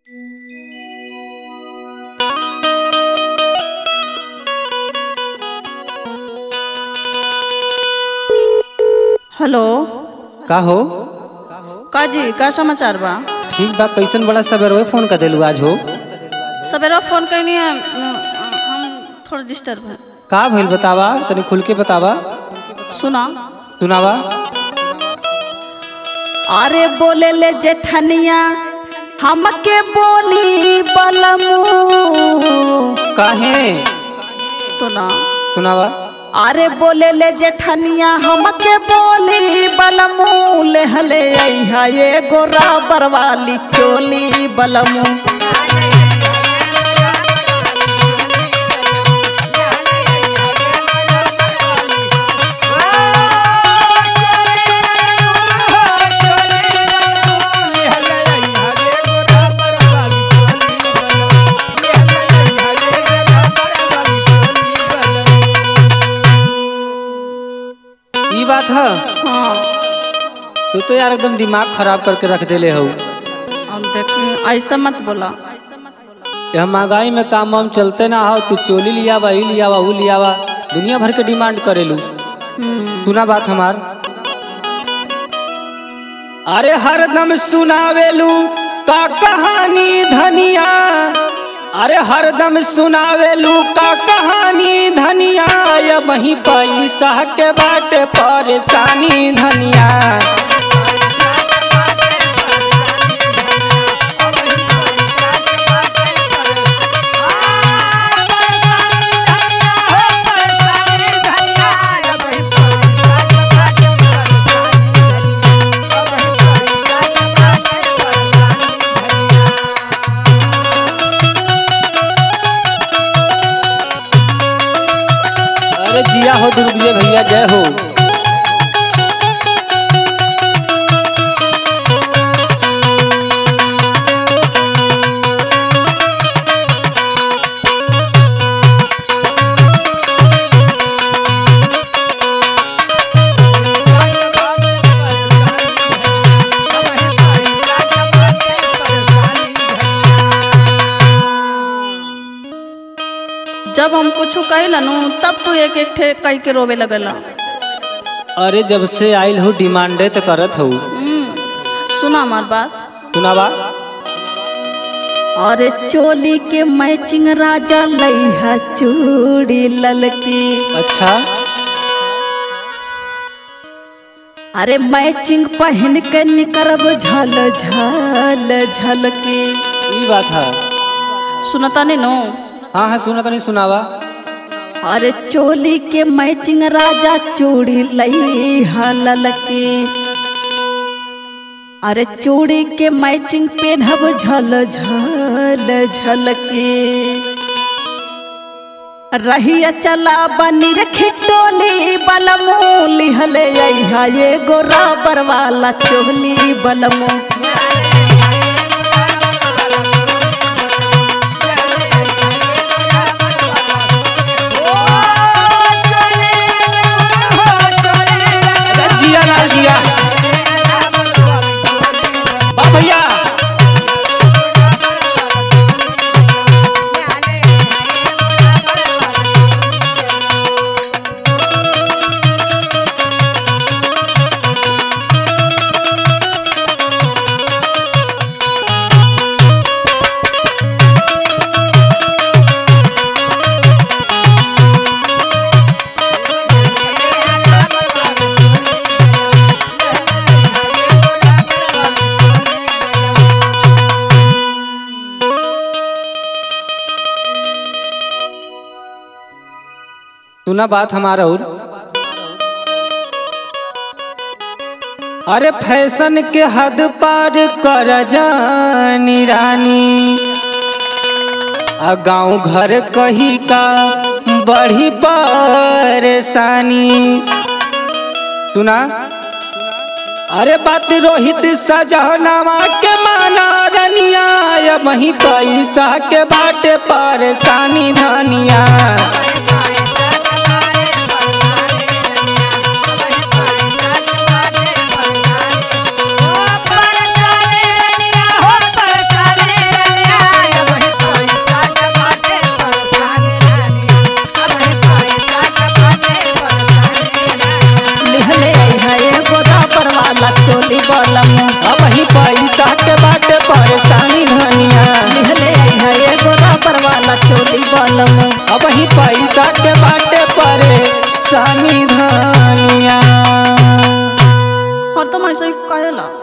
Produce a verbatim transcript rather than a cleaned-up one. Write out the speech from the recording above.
Hello. का हो? का जी का समाचार बा? ठीक बा। कैसन बड़ा सवेरे फोन कर देलू आज हो? सवेरा फोन करनी है, हम थोड़ा डिस्टर्ब है। का भइल बतावा, तनी खुल के बतावा। सुना सुनावा। अरे बोले ले जेठनिया हमके बोली बलमू। काहे? सुना सुनावा। अरे बोले ले जेठनिया हमके बोली बलमू, ले हले अइहा ये गोरा बरवाली चोली बलमू। बात है। हाँ। तू तो यार एकदम दिमाग खराब करके रख देले हो। अब देख ऐसा मत बोला। यह महंगाई में काम वाम चलते ना हो, तू चोली लिया बा, ही लिया बा, वो लिया बा, दुनिया भर के डिमांड करेलू। सुना बात हमार। अरे हरदम सुनावेलू का कहानी धनिया, अरे हरदम सुनावेलू का कहानी धनिया, या वही पैसा के बाटे परेशानी धनिया। जिया हो दुर्गे भैया, जय हो। जब हम कुछ कहलनू तब तू एक एक ठे कह के रोवे लगला। अरे जब से आइल हो डिमांडे तो करत हो। सुना हमार बात। सुनावा। अरे चोली के मैचिंग राजा लइहा चूड़ी ललकी। अच्छा। अरे मैचिंग पहन के निकरब झल झल झलकी। ये बात है। सुनता नहीं नो? हाँ हाँ सुना तो नहीं। सुनावा। अरे चोली के मैचिंग राजा चूड़ी लइहा ललकी। अरे चूड़ी के मैचिंग पेनहब झल झल झलकी। रहिया चला बनी रखी टोली बलमू, लिहले अइहा ये गोरा बरवाला चोली बलमू। भैया सुना बात हमारा। और अरे फैशन के हद पार कर जानी रानी, आ गाँव घर कही का बड़ी परेशानी। सुना। अरे बात रोहित सजनावा के माना रनिया, या वही पैसा के बाटे परेशानी धनिया। पैसा के बाटे परेशानी धनिया लिहले है एगो रबर वाला चोली बलमू। अब ही पैसा के बाटे परेशानी धनिया। और तुम ऐसे ही कहेला।